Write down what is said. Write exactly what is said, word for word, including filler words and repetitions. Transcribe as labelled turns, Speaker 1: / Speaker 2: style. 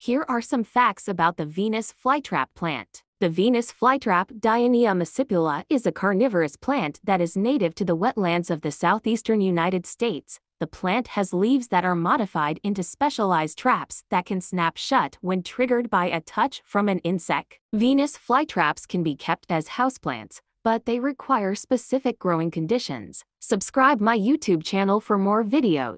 Speaker 1: Here are some facts about the Venus flytrap plant. The Venus flytrap Dionea muscipula is a carnivorous plant that is native to the wetlands of the southeastern United States. The plant has leaves that are modified into specialized traps that can snap shut when triggered by a touch from an insect. Venus flytraps can be kept as houseplants, but they require specific growing conditions. Subscribe my YouTube channel for more videos.